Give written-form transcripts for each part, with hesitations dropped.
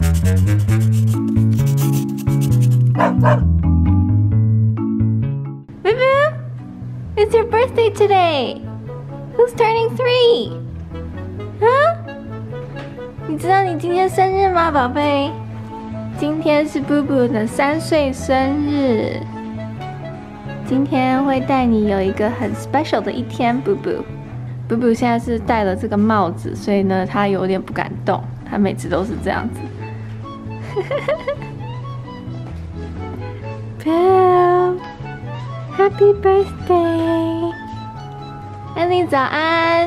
Boo-boo, it's your birthday today. Who's turning 3? 啊？你知道你今天生日吗，宝贝？今天是布布的3岁生日。今天会带你有一个很 special 的一天，布布。布布现在是戴了这个帽子，所以呢，他有点不敢动。他每次都是这样子。Bill, Happy Birthday！ 艾莉早安。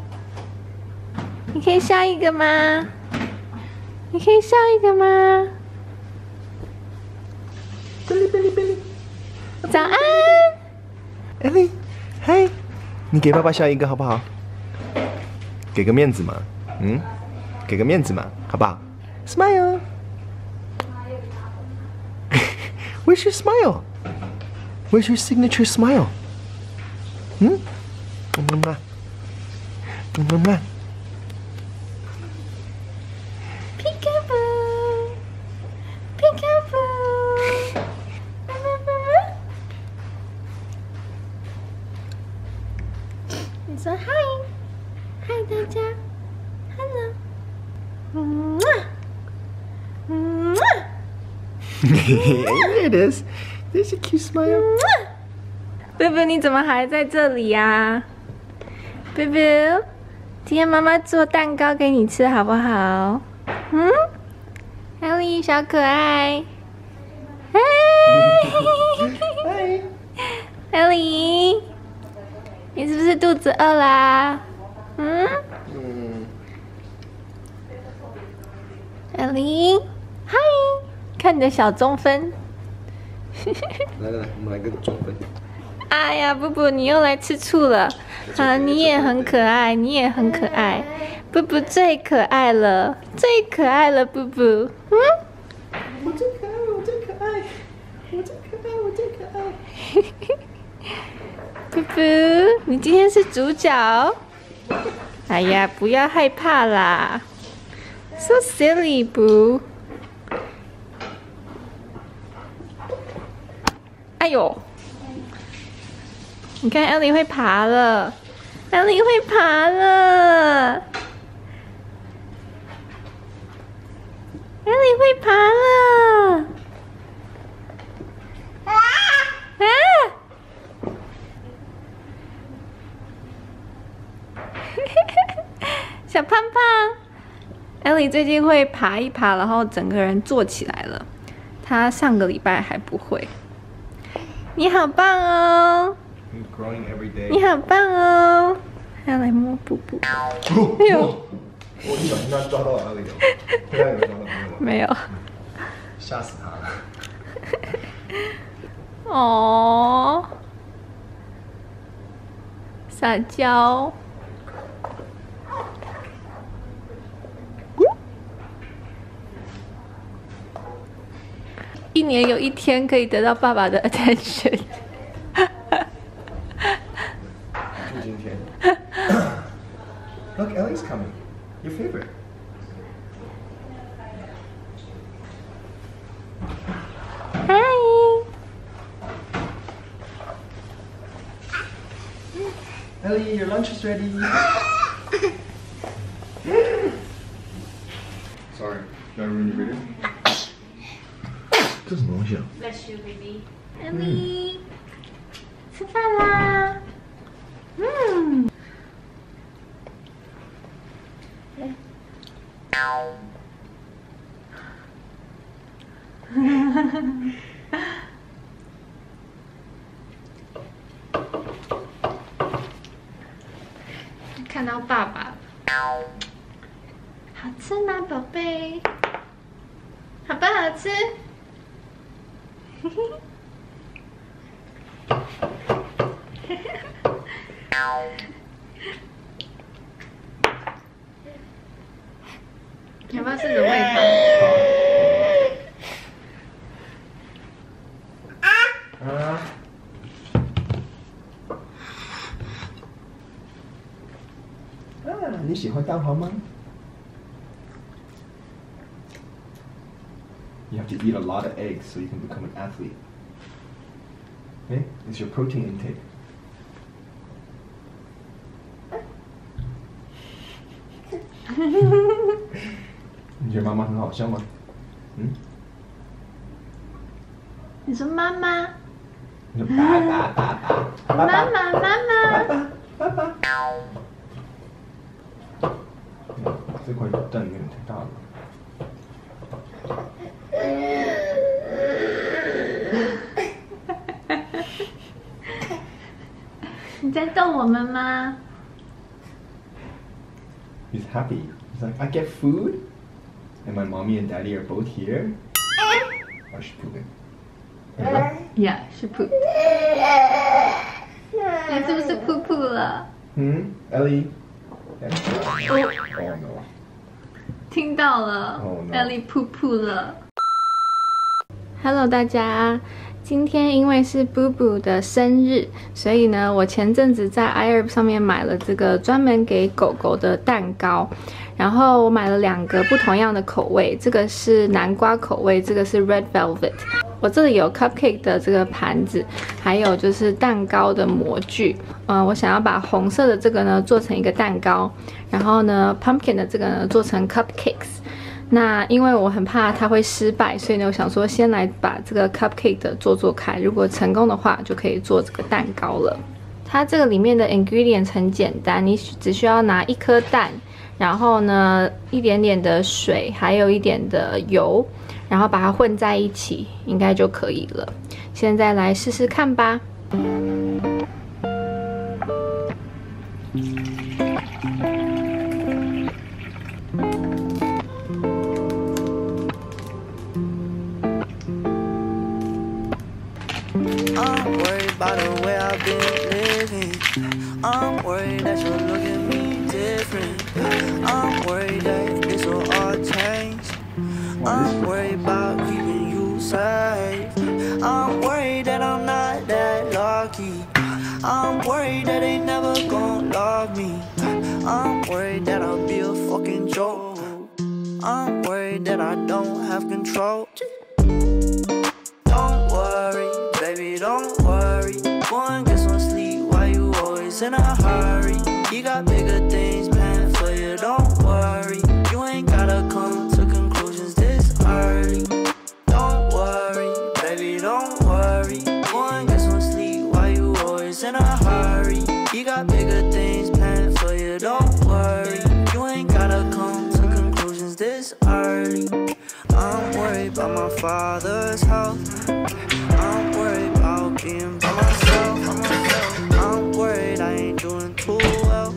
你可以笑一个吗？你可以笑一个吗？早安， 艾莉，嗨，你给爸爸笑一个好不好？给个面子嘛，给个面子嘛，好不好 ？Smile。Where's your smile? Where's your signature smile? Peekaboo, peekaboo. 你说嗨，嗨大家 ，Hello。 There it is. There's a cute smile. 贝贝，你怎么还在这里呀？贝贝，今天妈妈做蛋糕给你吃，好不好？艾莉小可爱，嗨，艾莉，你是不是肚子饿啦？艾莉，嗨，看你的小中分。 来，我们来个中分。 哎呀，布布，你又来吃醋了啊！你也很可爱，你也很可爱，布布最可爱了，最可爱了，布布。 我最可爱，我最可爱，我最可爱，我最可爱。 布布，你今天是主角。哎呀，不要害怕啦 ，so silly， 布。哎呦！你看，艾莉会爬了，艾莉会爬了，艾莉会爬了，小胖胖，艾莉最近会爬一爬，然后整个人坐起来了。她上个礼拜还不会。你好棒哦！你好棒哦！还要来摸布布。哎呦！ 我一小心他抓到哪里了？现在有抓到没有？ 没有。 吓死他了。 哦，撒娇。1年有1天可以得到爸爸的 attention。 就今天。Look, Ellie's coming. Your favorite. Hi. Ellie, your lunch is ready. Sorry, did I ruin your video? 这什么东西啊 Bless you, baby. Ellie，吃饭啦。看到爸爸，好吃吗，宝贝？好不好吃？你要不要试着喂它？ 你喜欢蛋黄吗？ You have to eat a lot of eggs so you can become an athlete. Okay? It's your protein intake. 你觉得妈妈很好笑吗？ 你说妈妈？ 你说爸爸爸爸。 妈妈妈妈。 爸爸。这块蛋有点太大了。 你在逗我们吗？ He's happy. He's like, I get food, and my mommy and daddy are both here. Oh, she's pooping. Yeah, 是 poop. 你是不是噗噗了 ？Ellie. Oh no. 听到了 Oh no. Ellie 噗噗了。Hello， 大家。今天因为是 Boo 的生日，所以呢，我前阵子在 iHerb 上面买了这个专门给狗狗的蛋糕，然后我买了2个不同样的口味，这个是南瓜口味，这个是 Red Velvet。我这里有 cupcake 的这个盘子，还有就是蛋糕的模具。我想要把红色的这个呢做成一个蛋糕，然后呢 pumpkin 的这个呢做成 cupcakes。那因为我很怕它会失败，所以呢，我想说先来把这个 cupcake 的做看，如果成功的话，就可以做这个蛋糕了。它这个里面的 ingredients 很简单，你只需要拿1颗蛋，然后呢一点点的水，还有一点的油，然后把它混在一起，应该就可以了。现在来试试看吧。 I'm worried about the way I've been living. I'm worried that you'll look at me different. I'm worried that this will all change. I'm worried about keeping you safe. I'm worried that I'm not that lucky. I'm worried that they never gon' love me. I'm worried that I'll be a fucking joke. I'm worried that I don't have control. Don't worry, baby, don't worry. Go and get some sleep. Why you always in a hurry? You got bigger things planned for you. Don't worry, you ain't gotta come to conclusions this early. Don't worry, baby, don't worry. Go and get some sleep. Why you always in a hurry? You got bigger things planned for you. Don't worry, you ain't gotta come to conclusions this early. I'm worried about my father's health. I'm worried about being by myself. I'm worried I ain't doing too well.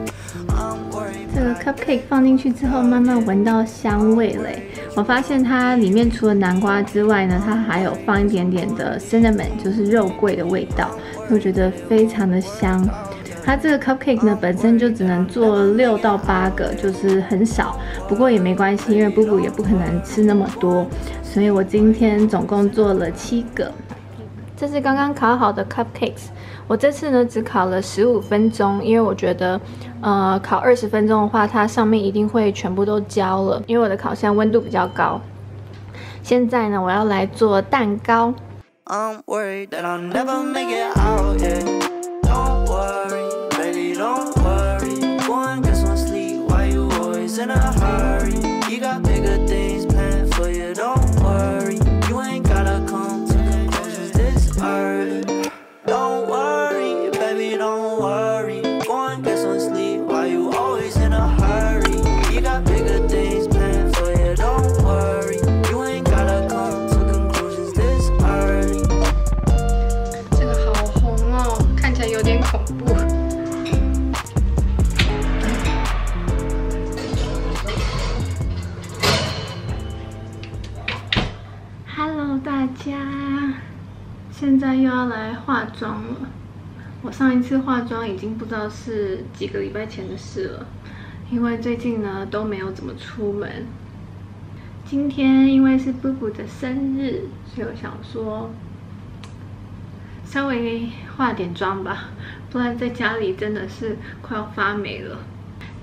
I'm worried. 这个 cupcake 放进去之后，慢慢闻到香味嘞。我发现它里面除了南瓜之外呢，它还有放一点点的 cinnamon， 就是肉桂的味道，我觉得非常的香。它这个 cupcake 呢，本身就只能做6到8个，就是很少。不过也没关系，因为布布也不可能吃那么多，所以我今天总共做了7个。这是刚刚烤好的 cupcakes。我这次呢只烤了15分钟，因为我觉得，烤20分钟的话，它上面一定会全部都焦了，因为我的烤箱温度比较高。现在呢，我要来做蛋糕。 I'm worried that I'll never make it out, yeah. Don't worry, baby, don't worry. Go and get some sleep. Why you always in a hurry? You got bigger things planned for you. Don't worry, you ain't gotta come to conclusions this early. Don't worry, baby, don't worry. Go and get some sleep. Why you always in a hurry? You got bigger things planned for you. Don't worry, you ain't gotta come to conclusions this early. 这个好红哦，看起来有点恐怖。Hello， 大家，现在又要来化妆了。我上一次化妆已经不知道是几个礼拜前的事了，因为最近呢都没有怎么出门。今天因为是布布的生日，所以我想说稍微化点妆吧，不然在家里真的是快要发霉了。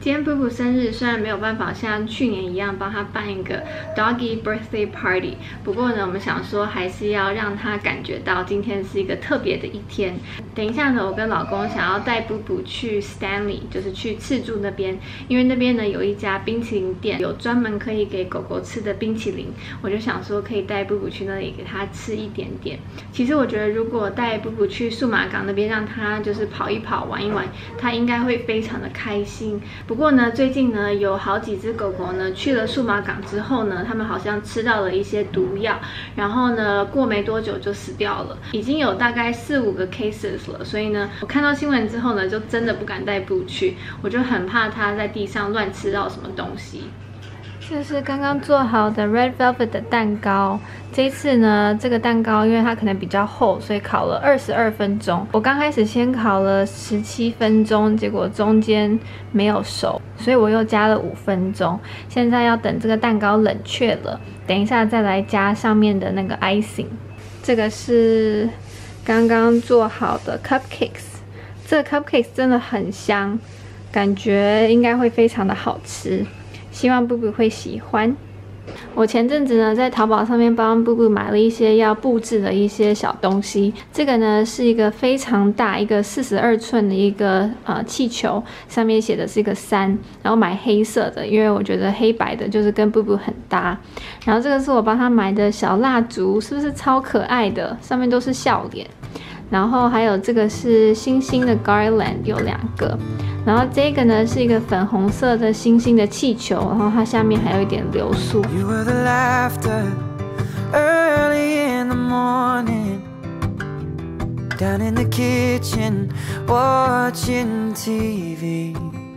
今天布布生日，虽然没有办法像去年一样帮他办一个 Doggy Birthday Party， 不过呢，我们想说还是要让他感觉到今天是一个特别的一天。等一下呢，我跟老公想要带布布去 Stanley， 就是去赤柱那边，因为那边呢有一家冰淇淋店，有专门可以给狗狗吃的冰淇淋，我就想说可以带布布去那里给他吃一点点。其实我觉得如果带布布去数码港那边，让他就是跑一跑、玩一玩，他应该会非常的开心。不过呢，最近呢有好几只狗狗呢去了数码港之后呢，他们好像吃到了一些毒药，然后呢过没多久就死掉了，已经有大概4、5个 cases 了。所以呢，我看到新闻之后呢，就真的不敢带布去，我就很怕它在地上乱吃到什么东西。这是刚刚做好的 Red Velvet 的蛋糕。这一次呢，这个蛋糕因为它可能比较厚，所以烤了22分钟。我刚开始先烤了17分钟，结果中间没有熟，所以我又加了5分钟。现在要等这个蛋糕冷却了，等一下再来加上面的那个 icing。这个是刚刚做好的 cupcakes， 这个 cupcakes 真的很香，感觉应该会非常的好吃。希望布布会喜欢。我前阵子呢，在淘宝上面帮布布买了一些要布置的一些小东西。这个呢是一个非常大，一个42寸的一个气球，上面写的是一个3，然后买黑色的，因为我觉得黑白的就是跟布布很搭。然后这个是我帮他买的小蜡烛，是不是超可爱的？上面都是笑脸。然后还有这个是星星的 garland， 有2个。然后这个呢是一个粉红色的星星的气球，然后它下面还有一点流苏。 You were the laughter early in the morning, down in the kitchen watching TV.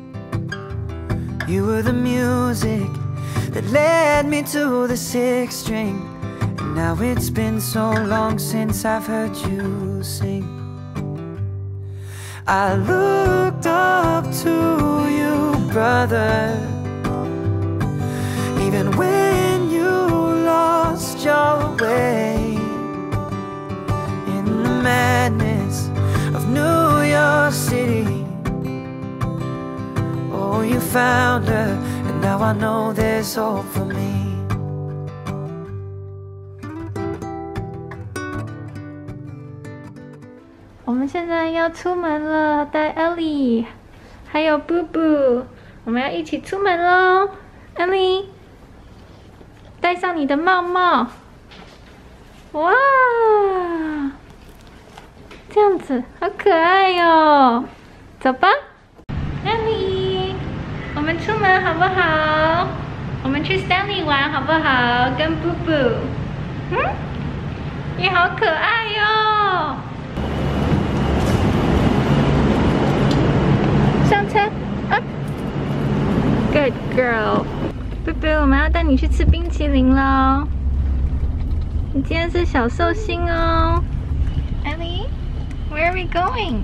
You were the music that led me to the 6th string, and now it's been so long since I've heard you sing. I looked up to you, brother, even when you lost your way. In the madness of New York City, oh, you found her, and now I know there's hope for me. 我们现在要出门了，带 Ellie 还有布布，我们要一起出门喽。Ellie， 戴上你的帽帽，哇，这样子好可爱哟！走吧 ，Ellie， 我们出门好不好？我们去 Stanley 玩好不好？跟布布，你好可爱哟！上车啊 ！Good girl， 贝贝，我们要带你去吃冰淇淋喽。你今天是小寿星哦。Ellie， where are we going？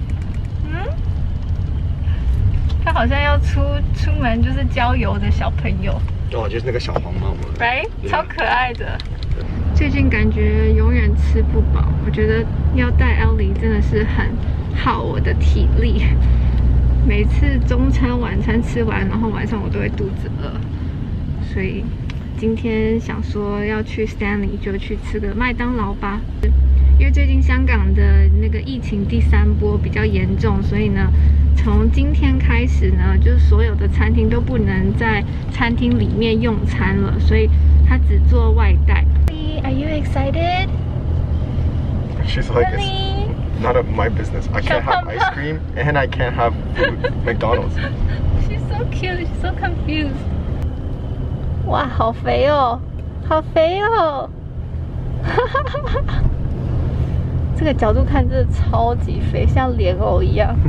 他好像要出门就是郊游的小朋友。 哦，就是那个小黄帽嘛。 Right， 超可爱的。最近感觉永远吃不饱，我觉得要带 Ellie 真的是很耗我的体力。每次中餐、晚餐吃完，然后晚上我都会肚子饿，所以今天想说要去 Stanley 就去吃个麦当劳吧。因为最近香港的那个疫情第3波比较严重，所以呢，从今天开始呢，就是所有的餐厅都不能在餐厅里面用餐了，所以他只做外带。Are you excited? She's like, it's not my business. I can't have ice cream and I can't have food, McDonald's. She's so cute. She's so confused. 哇，好肥哦，好肥哦！这个角度看真的超级肥，像莲藕一样。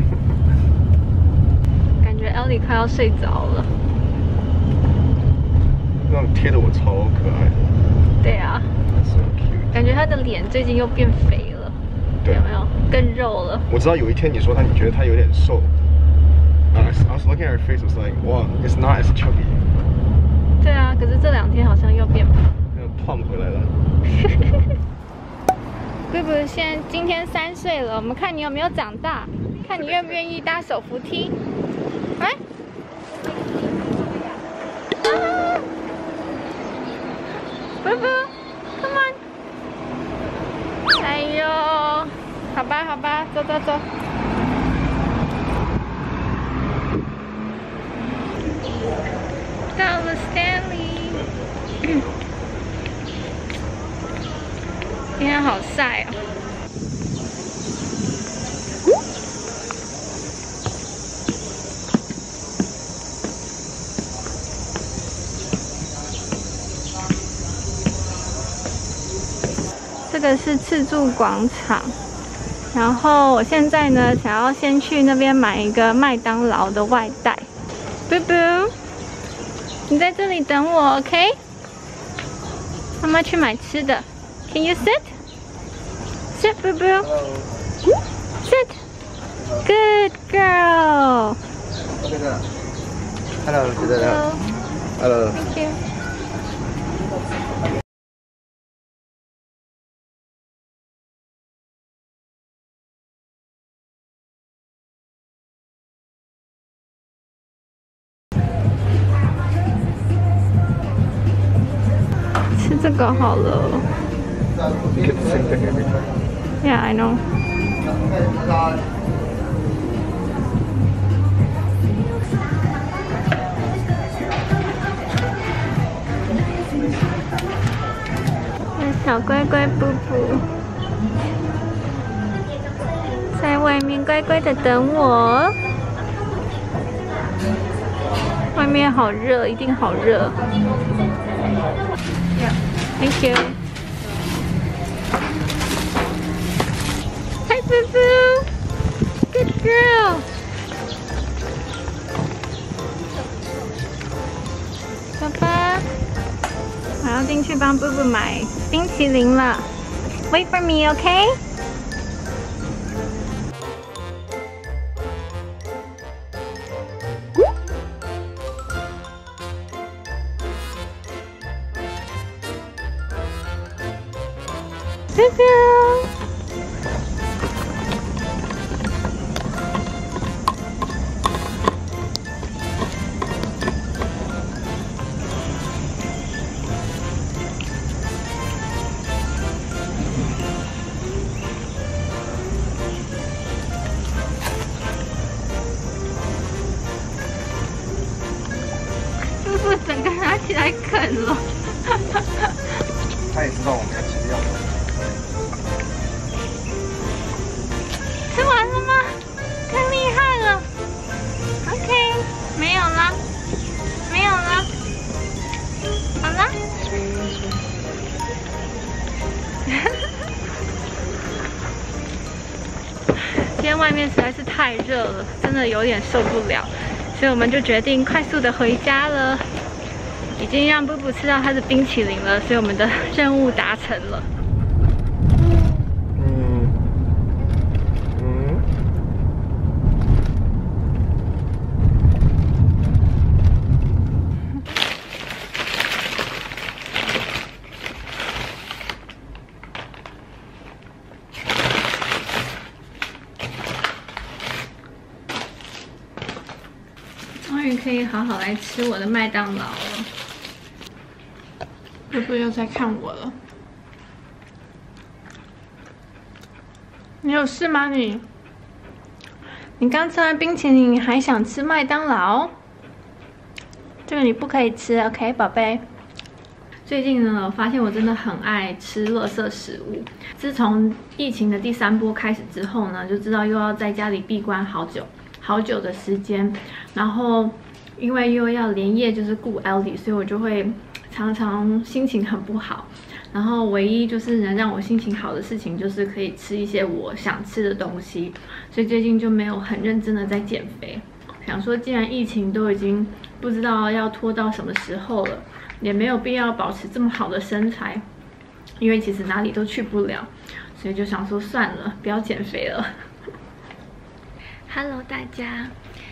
感觉 Ellie 快要睡着了。 那种贴的我超可爱的。对啊。So cute. 感觉她的脸最近又变肥了。对。有没有？更肉了。 我知道有一天你说你觉得她有点瘦。I was looking at her face, was like, wow, it's not as chubby. 对啊，可是这2天好像又变胖。 又胖回来了。 贝贝今天3岁了，我们看你有没有长大，看你愿不愿意搭手扶梯。哎， 布布 ，Come on！ 哎呦，好吧，好吧，走走走。到了 Stanley， 今天好晒哦。这个是赤柱广场，然后我现在呢想要先去那边买一个麦当劳的外带。布布，你在这里等我 ，OK？ 妈妈去买吃的。Can you sit? Sit, 布布。Sit. Good girl. Hello， Hello. Hello。 Thank you. 吃这个好了。 You get the same thing every time. Yeah, I know. 小乖乖布布在外面乖乖的等我。外面好热，一定好热。Thank you. Hi, Boo Boo. Good girl. 爸爸，我要进去帮布布买冰淇淋了。Wait for me, okay? Boo Boo. 布布整个拿起来啃了。 他也知道我们要吃药。 吃完了吗？太厉害了。OK， 没有了，没有了。好了。今天外面实在是太热了，真的有点受不了，所以我们就决定快速的回家了。已经让布布吃到他的冰淇淋了，所以我们的任务达成了。终于可以好好来吃我的麦当劳了。布布又在看我了。你有事吗你？你刚吃完冰淇淋，你还想吃麦当劳？这个你不可以吃 ，OK， 宝贝。最近呢，我发现我真的很爱吃垃圾食物。自从疫情的第3波开始之后呢，就知道又要在家里闭关好久的时间，然后因为又要连夜就是顾 Ellie， 所以我就会常常心情很不好。然后唯一就是能让我心情好的事情，就是可以吃一些我想吃的东西。所以最近就没有很认真的在减肥，想说既然疫情都已经不知道要拖到什么时候了，也没有必要保持这么好的身材，因为其实哪里都去不了，所以就想说算了，不要减肥了。Hello 大家，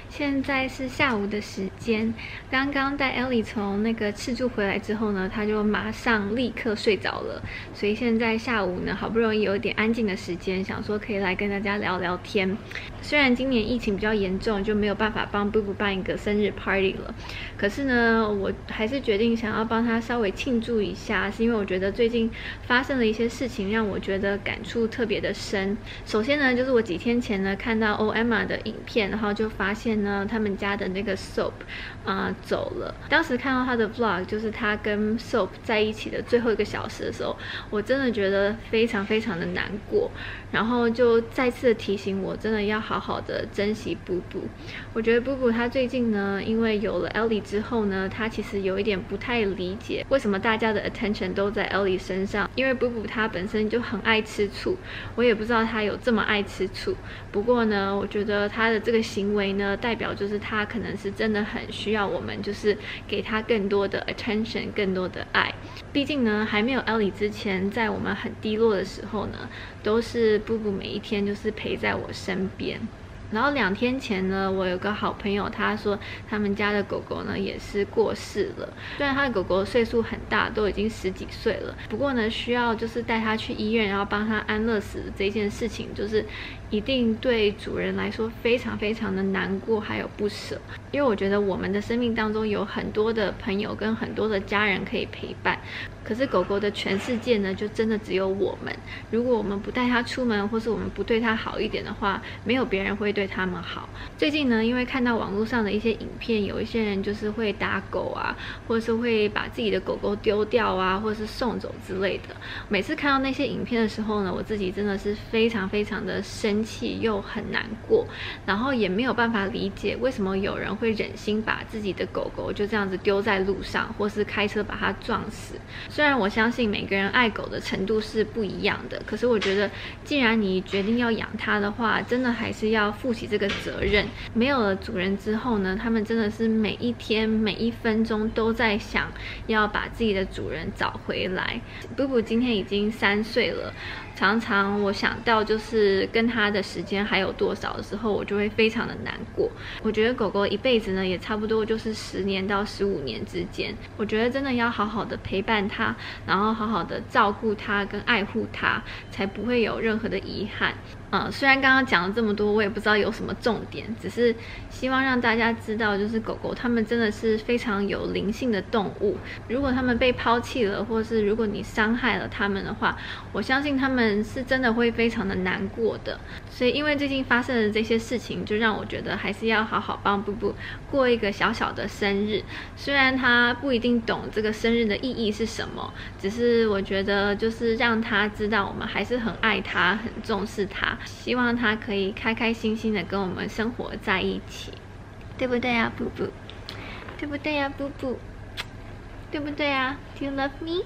现在是下午的时间，刚刚带 Ellie 从那个赤柱回来之后呢，她就马上立刻睡着了，所以现在下午呢，好不容易有一点安静的时间，想说可以来跟大家聊聊天。虽然今年疫情比较严重，就没有办法帮布布办一个生日 party 了，可是呢，我还是决定想要帮他稍微庆祝一下，是因为我觉得最近发生了一些事情，让我觉得感触特别的深。首先呢，就是我几天前呢看到 Emma 的影片，然后就发现呢他们家的那个 Soap 走了。当时看到他的 vlog， 就是他跟 Soap 在一起的最后1个小时的时候，我真的觉得非常非常的难过，然后就再次的提醒我，真的要好好的珍惜布布。我觉得布布他最近呢，因为有了 Ellie 之后呢，他其实有一点不太理解为什么大家的 attention 都在 Ellie 身上，因为布布他本身就很爱吃醋，我也不知道他有这么爱吃醋。不过呢，我觉得他的这个行为呢，代表就是他可能是真的很需要我们，就是给他更多的 attention， 更多的爱。毕竟呢，还没有 Ellie 之前，在我们很低落的时候呢，都是布布每一天就是陪在我身边。然后2天前呢，我有个好朋友，他说他们家的狗狗呢也是过世了。虽然他的狗狗岁数很大，都已经10几岁了，不过呢，需要就是带他去医院，然后帮他安乐死这件事情，就是一定对主人来说非常非常的难过，还有不舍。因为我觉得我们的生命当中有很多的朋友跟很多的家人可以陪伴，可是狗狗的全世界呢，就真的只有我们。如果我们不带它出门，或是我们不对它好一点的话，没有别人会对它们好。最近呢，因为看到网络上的一些影片，有一些人就是会打狗啊，或者是会把自己的狗狗丢掉啊，或者是送走之类的。每次看到那些影片的时候呢，我自己真的是非常非常的生气又很难过，然后也没有办法理解为什么有人会忍心把自己的狗狗就这样子丢在路上，或是开车把它撞死。虽然我相信每个人爱狗的程度是不一样的，可是我觉得既然你决定要养它的话，真的还是要负起这个责任。没有了主人之后呢，他们真的是每一天每1分钟都在想要把自己的主人找回来。布布今天已经3岁了，常常我想到就是跟他的时间还有多少的时候，我就会非常的难过。我觉得狗狗一辈子呢，也差不多就是10年到15年之间。我觉得真的要好好的陪伴它，然后好好的照顾它跟爱护它，才不会有任何的遗憾。虽然刚刚讲了这么多，我也不知道有什么重点，只是希望让大家知道，就是狗狗它们真的是非常有灵性的动物。如果它们被抛弃了，或是如果你伤害了它们的话，我相信它们是真的会非常的难过的。所以因为最近发生的这些事情，就让我觉得还是要好好帮布布过一个小小的生日。虽然他不一定懂这个生日的意义是什么，只是我觉得就是让他知道我们还是很爱他，很重视他，希望他可以开开心心的跟我们生活在一起，对不对啊，布布？对不对啊，布布？对不对啊 ？Do you love me？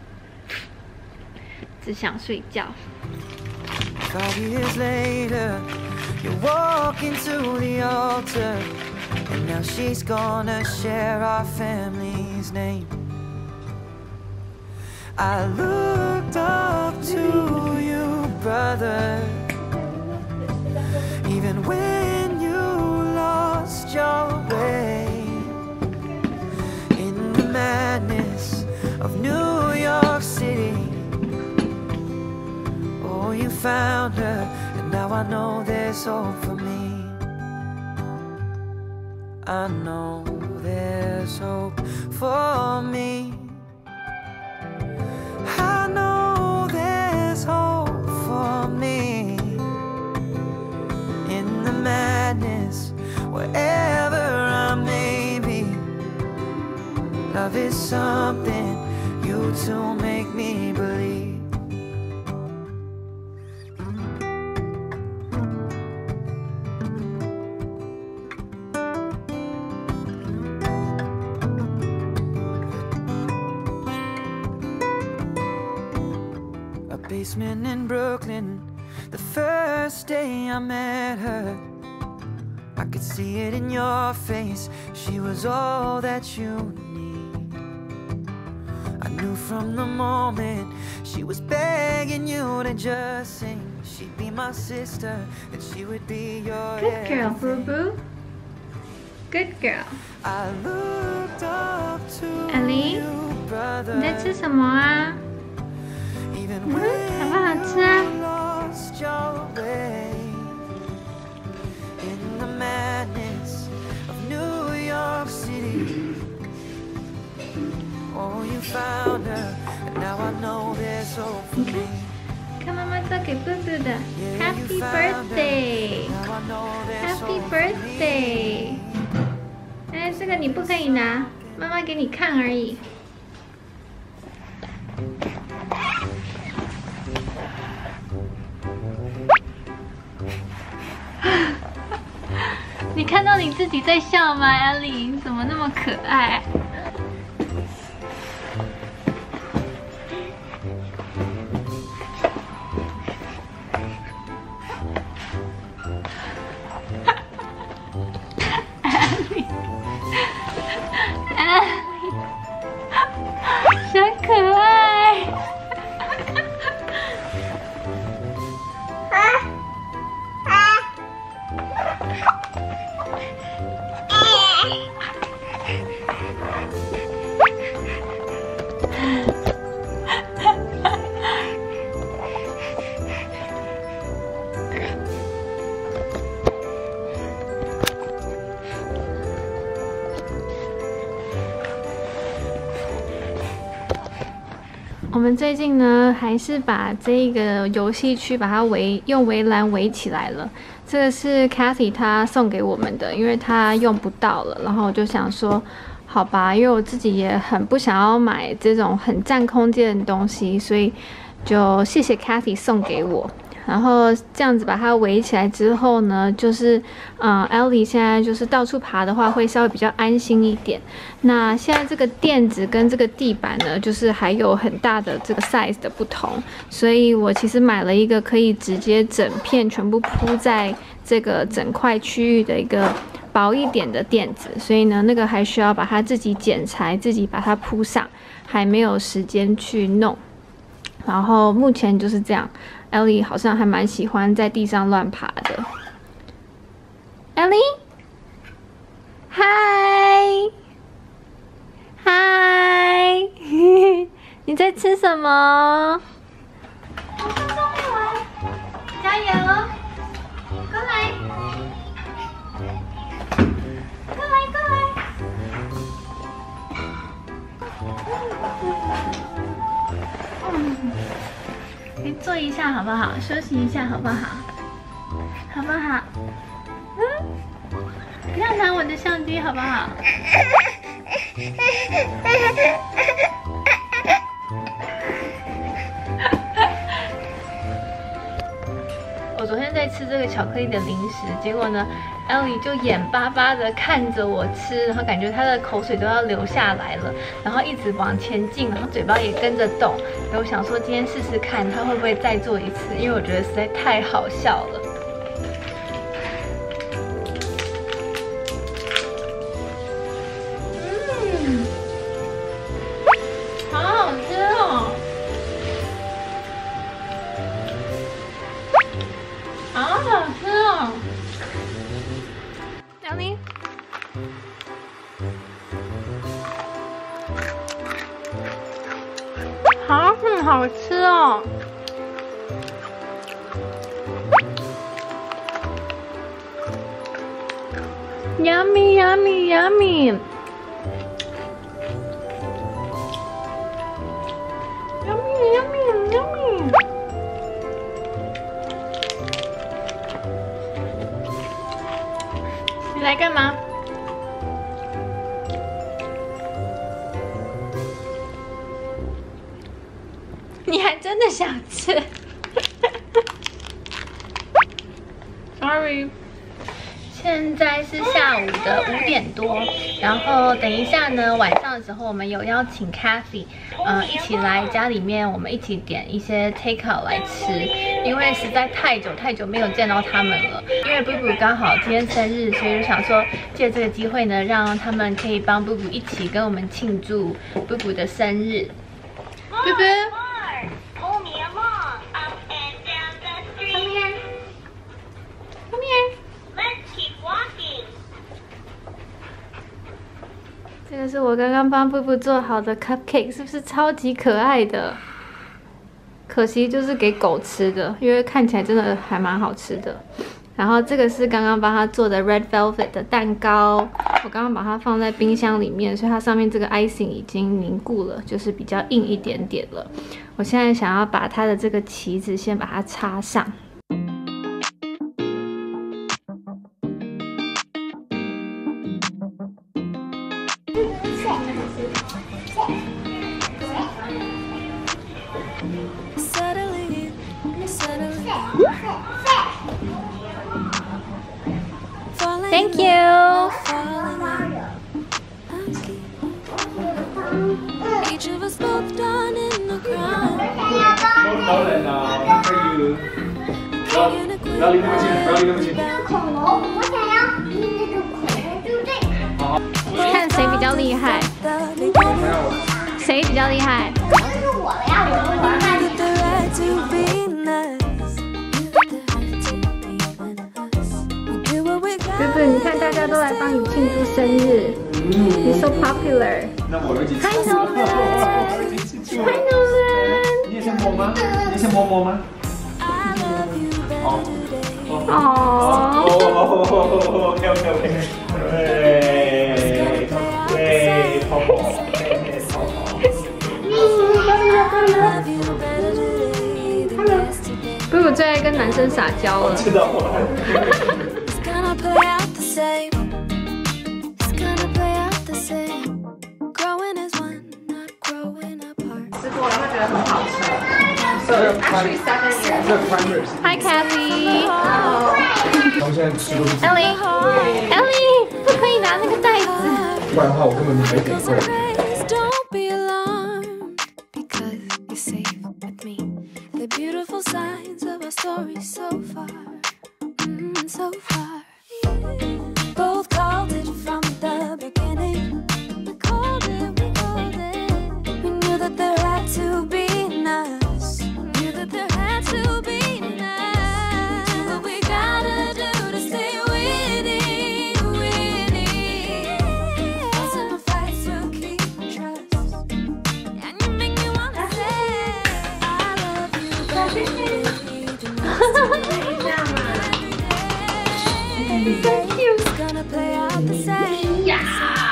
只想睡觉。 5 years later, you walk into the altar, and now she's gonna share our family's name. I looked up to you, brother, even when you lost your way. In the madness of New York City, oh, you found her, and now I know there's hope for me. I know there's hope for me. I know there's hope for me. In the madness, wherever I may be, love is something you two make me believe. Basement in Brooklyn, the first day I met her, I could see it in your face. She was all that you need. I knew from the moment she was begging you to just sing. She'd be my sister, and she would be your Good girl, everything. Boo Boo. Good girl. 艾莉，你在吃什么啊？好不好吃啊？你看，看妈妈做给布布的 Happy Birthday。Happy Birthday！ 哎，这个你不可以拿，妈妈给你看而已。你看到你自己在笑吗，艾莉？你怎么那么可爱？小可爱。我们最近呢，还是把这个游戏区把它用围栏围起来了。这个是 Cathy 她送给我们的，因为她用不到了。然后我就想说，好吧，因为我自己也很不想要买这种很占空间的东西，所以就谢谢 Cathy 送给我。然后这样子把它围起来之后呢，就是Ellie 现在就是到处爬的话，会稍微比较安心一点。那现在这个垫子跟这个地板呢，就是还有很大的这个 size 的不同，所以我其实买了一个可以直接整片全部铺在这个整块区域的一个薄一点的垫子，所以呢，那个还需要把它自己剪裁，自己把它铺上，还没有时间去弄。然后目前就是这样。Ellie 好像还蛮喜欢在地上乱爬的。Ellie， 嗨，嗨，你在吃什么？我上面玩，加油！过来，过来，过来。你坐一下好不好？休息一下好不好？好不好？不要拿我的相机好不好？我昨天在吃这个巧克力的零食，结果呢 ，Ellie 就眼巴巴的看着我吃，然后感觉她的口水都要流下来了，然后一直往前进，然后嘴巴也跟着动。然后我想说，今天试试看她会不会再做一次，因为我觉得实在太好笑了。好好吃哦！好好吃哦！Ellie， 好吃哦！ Yummy, yummy, yummy. Yummy, yummy, yummy. 你来干嘛？你还真的想吃？Sorry。 现在是下午的5点多，然后等一下呢，晚上的时候我们有邀请 Cathy， 一起来家里面，我们一起点一些 take out 来吃，因为实在太久没有见到他们了。因为 Bubu 刚好今天生日，所以就想说借这个机会呢，让他们可以帮 Bubu 一起跟我们庆祝 Bubu 的生日。Bubu。 这个是我刚刚帮布布做好的 cupcake， 是不是超级可爱的？可惜就是给狗吃的，因为看起来真的还蛮好吃的。然后这个是刚刚帮他做的 red velvet 的蛋糕，我刚刚把它放在冰箱里面，所以它上面这个 icing 已经凝固了，就是比较硬一点点了。我现在想要把它的这个旗子先把它插上。 Thank you. Each of us both done in the ground. 高人啊，可以。不要离那么近，不要离那么近。 恐龙，我想要那个恐龙，对不对？ 看谁比较厉害？谁比较厉害？ 就是我了呀，我玩那里。 不是，你看大家都来帮你庆祝生日，你 so popular。 那我一起吃。 Hi Nolan，Hi Nolan。 你也想摸吗？你想摸摸吗？哦。哦。OK OK OK。对，泡泡， Hello。布布最爱跟男生撒娇了。 知道吗？ Play out the same. It's gonna play out the same. Growing as one, not growing apart. 吃过了会觉得很好吃。Actually 7 years. Hi Kathy。 我们现在吃都是。 Ellie， 不可以拿那个袋子。 不然的话，我根本就没给够。 Don't be alarmed because you're safe with me. The beautiful signs of our story so far, so far. Both called it from the beginning. We called it, we called it. We knew that there had to be an us. Knew that there had to be an us. Do what we gotta do to stay winning, winning. Fights and fights will keep trust. And you make me wanna say I love you, baby. It's gonna play out the same. 呀！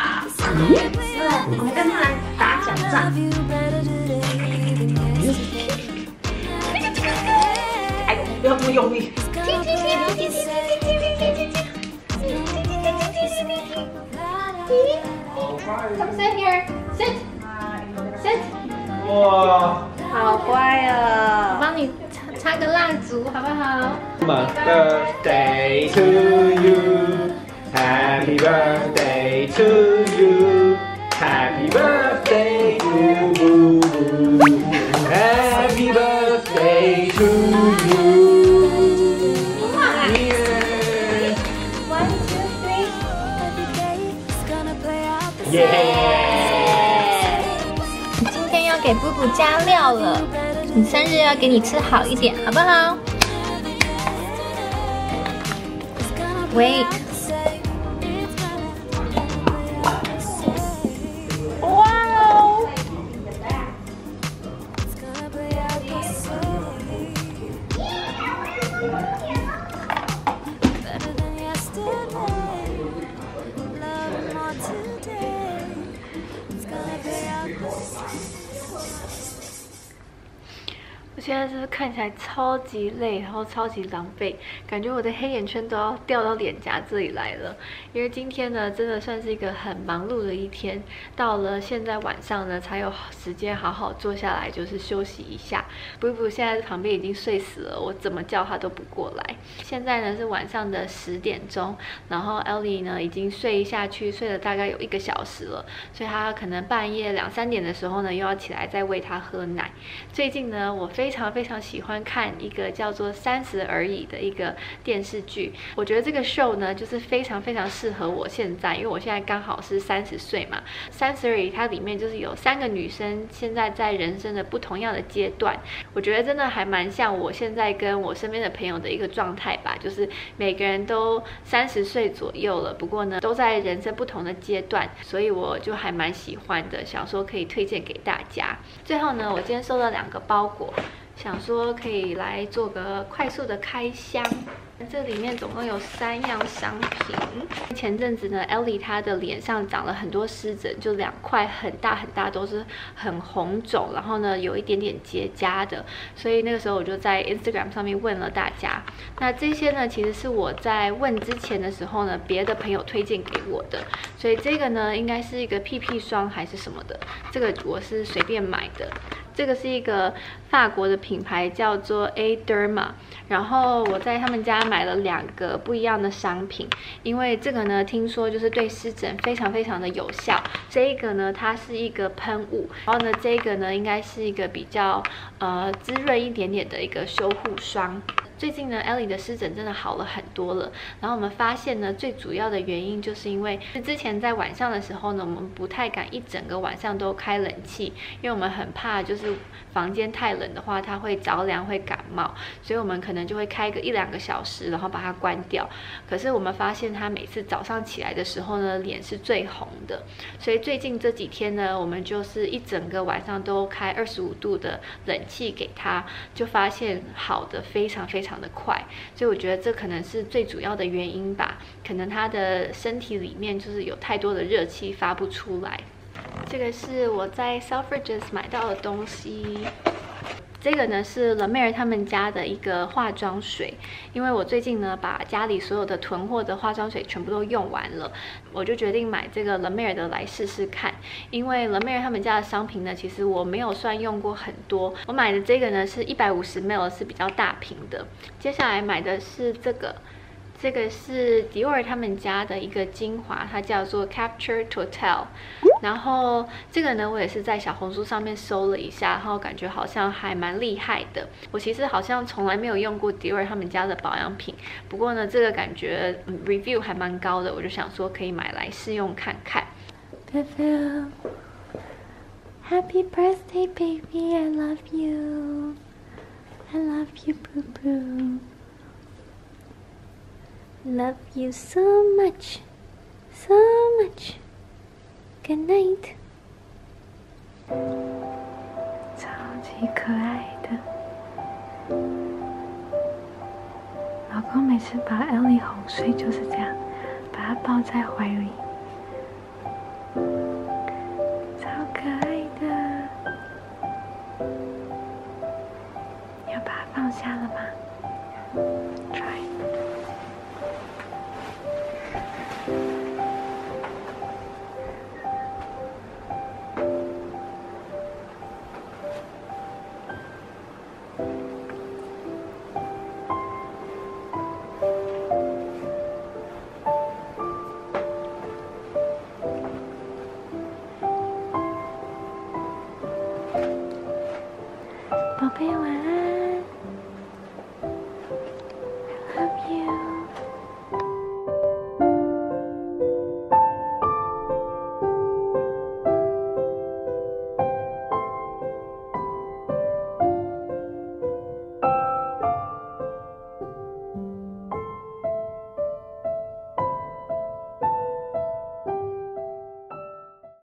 我们跟他来打奖仗。哎呦，不要这么用力。 Come sit here. Sit. Sit. 哇！ 好乖哦。 帮你插个蜡烛，好不好？ Birthday to you, Happy birthday to you, Happy birthday to you, Happy birthday to you. One, two, three. Yeah. 今天要给布布加料了，你生日要给你吃好一点，好不好？ Wait. Wow. 我现在是不是看起来超级累，然后超级狼狈，感觉我的黑眼圈都要掉到脸颊这里来了。因为今天呢，真的算是一个很忙碌的一天。到了现在晚上呢，才有时间好好坐下来，就是休息一下。布布现在旁边已经睡死了，我怎么叫他都不过来。现在呢是晚上的10点钟，然后 Ellie 呢已经睡下去，睡了大概有1个小时了，所以他可能半夜2、3点的时候呢，又要起来再喂他喝奶。最近呢，我非非常非常喜欢看一个叫做《30而已》的一个电视剧。我觉得这个 show 呢，就是非常非常适合我现在，因为我现在刚好是30岁嘛。30而已，它里面就是有3个女生，现在在人生的不同样的阶段。我觉得真的还蛮像我现在跟我身边的朋友的一个状态吧，就是每个人都30岁左右了，不过呢，都在人生不同的阶段，所以我就还蛮喜欢的，想说可以推荐给大家。最后呢，我今天收了2个包裹，想说可以来做个快速的开箱。这里面总共有3样商品。前阵子呢 ，Ellie 她的脸上长了很多湿疹，就2块很大很大，都是很红肿，然后呢有一点点结痂的。所以那个时候我就在 Instagram 上面问了大家。那这些呢，其实是我在问之前的时候呢，别的朋友推荐给我的。所以这个呢，应该是一个屁屁霜还是什么的，这个我是随便买的。这个是一个法国的品牌，叫做 Derma， 然后我在他们家买了2个不一样的商品，因为这个呢，听说就是对湿疹非常非常的有效。这一个呢，它是一个喷雾，然后呢，这个呢，应该是一个比较滋润一点点的一个修护霜。最近呢 ，Ellie 的湿疹真的好了很多了。然后我们发现呢，最主要的原因就是因为之前在晚上的时候呢，我们不太敢一整个晚上都开冷气，因为我们很怕就是房间太冷的话，它会着凉会感冒，所以我们可能就会开个1-2个小时，然后把它关掉。可是我们发现他每次早上起来的时候呢，脸是最红的。所以最近这几天呢，我们就是一整个晚上都开25度的冷气给他，就发现好的非常非常的快，所以我觉得这可能是最主要的原因吧。可能他的身体里面就是有太多的热气发不出来。这个是我在 Selfridges 买到的东西。这个呢是 La Mer 他们家的一个化妆水，因为我最近呢把家里所有的囤货的化妆水全部都用完了，我就决定买这个 La Mer 的来试试看。因为 La Mer 他们家的商品呢，其实我没有算用过很多。我买的这个呢是150 ml， 是比较大瓶的。接下来买的是这个。这个是 Dior 他们家的一个精华，它叫做 Capture Total。然后这个呢，我也是在小红书上面搜了一下，然后感觉好像还蛮厉害的。我其实好像从来没有用过 Dior 他们家的保养品，不过呢，这个感觉review 还蛮高的，我就想说可以买来试用看看。Bethel, Happy birthday, baby! I love you. I love you, boo boo. Love you so much, so much. Good night. 超级可爱的，老公每次把 Ellie 哄睡就是这样，把她抱在怀里，超可爱的。你要把它放下了吗？Try。宝贝，晚安。